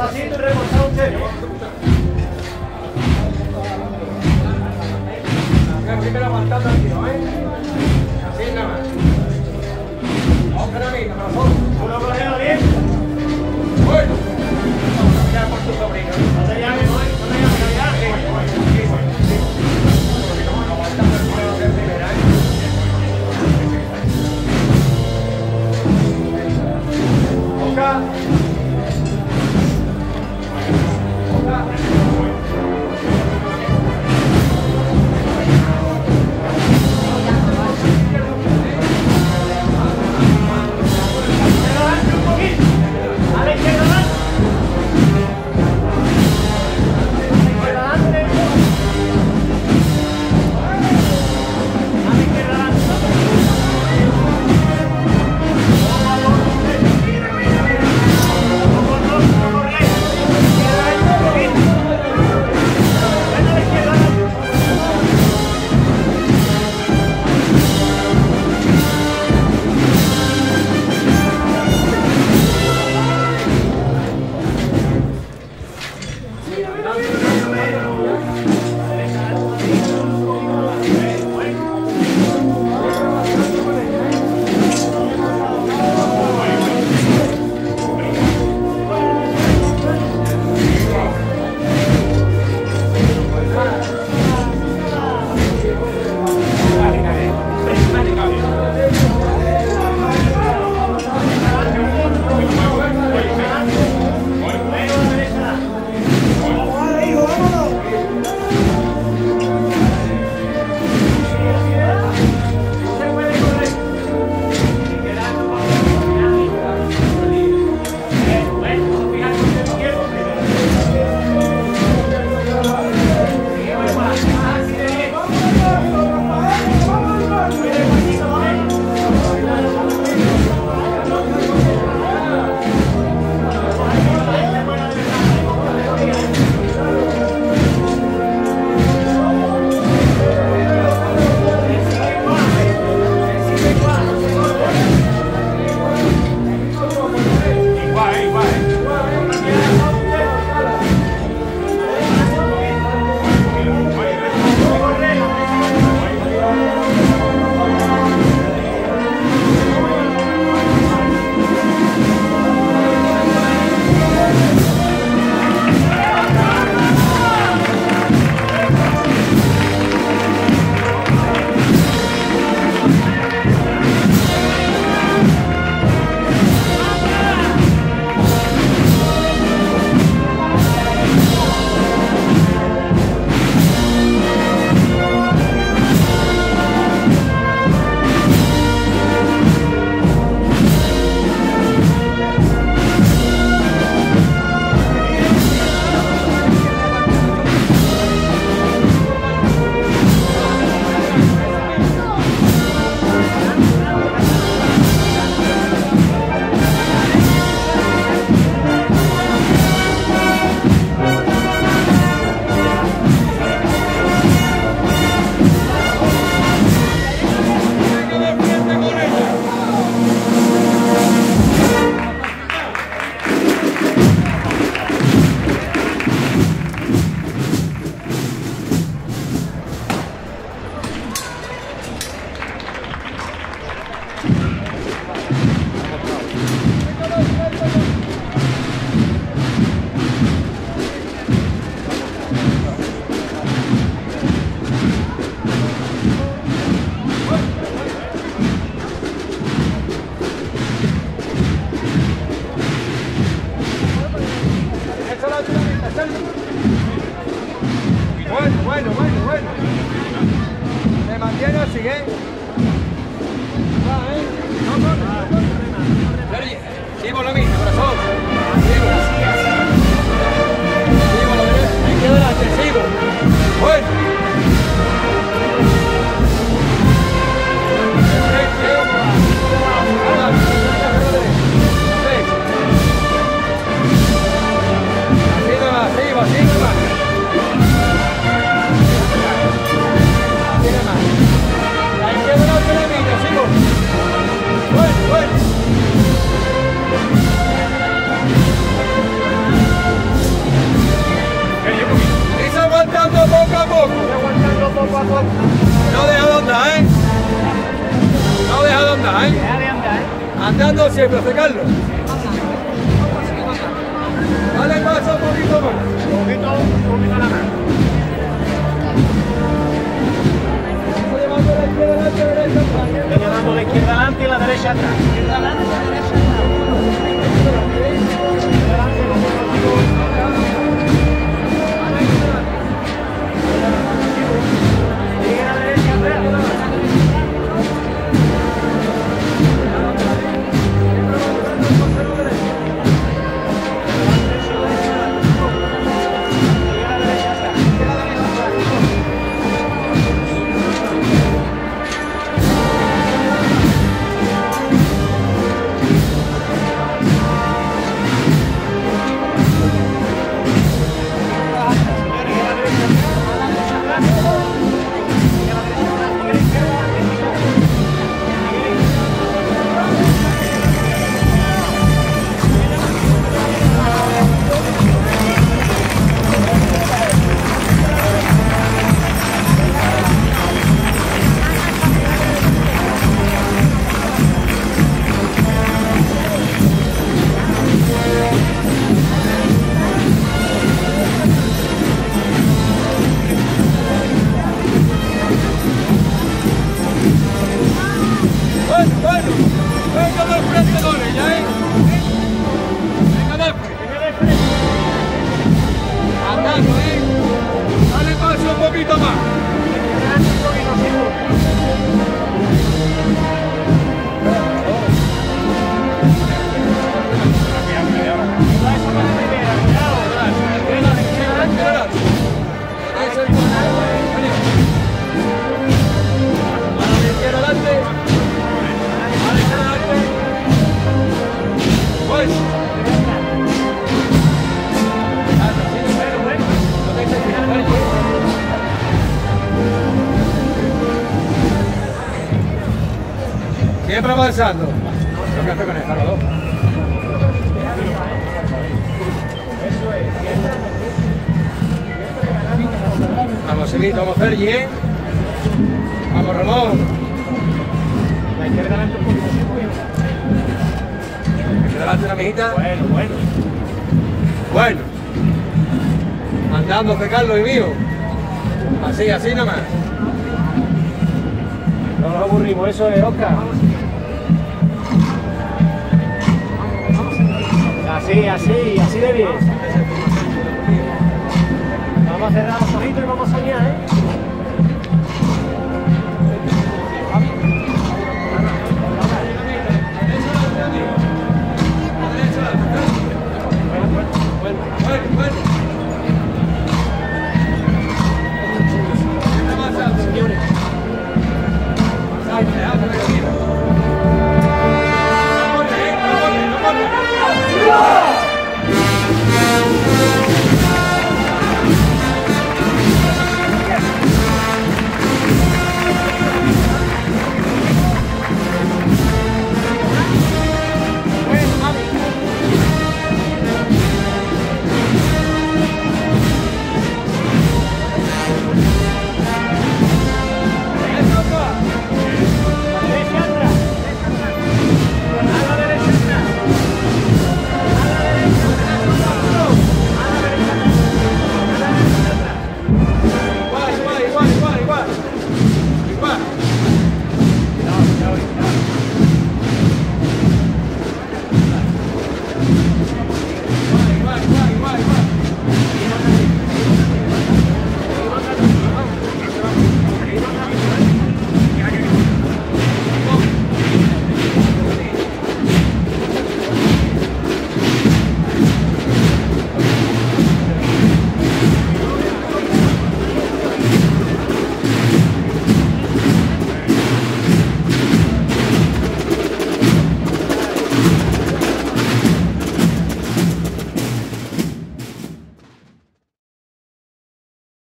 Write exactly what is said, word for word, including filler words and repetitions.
Despacito y remontado un cheque. Primero aguantando el tiro, ¿eh? Así nada más. Vamos, Fernandito, corazón. Uno por ahí, bien. Bueno. Ya por tu sobrino. No te llames, no te llames, ya. Sí, bueno, sí, bueno. Aguantando el tiro de primera, ¿eh? Boca. Boca. Bueno, bueno, bueno, bueno. Se mantiene así, ¿eh? Va, ¿eh? No, no, no, no, no. Sigo lo mismo, corazón. Sigo. Sigo lo mismo. Ahí quedo delante, sigo. Bueno. Así nomás, así nomás. Bueno, bueno. No deja de andar, ¿eh? No deja de andar, ¿eh? Andando siempre, José Carlos. Dale paso un poquito más. Un poquito, un poquito nada más. Estoy llevando la izquierda adelante y la derecha atrás. Izquierda adelante y la derecha atrás. Siempre avanzando. Lo que hace con el cargador. Vamos, Silito, vamos, Fergie, ¿eh? Vamos, Ramón. La izquierda delante un poquito. Aquí delante una mijita. Bueno, bueno. Bueno. Andando, que Carlos y mío. Así, así nada más. No nos aburrimos, eso es, Oscar. Así, así, así de bien. Vamos a cerrar los ojitos y vamos a soñar, ¿eh? Bueno, bueno.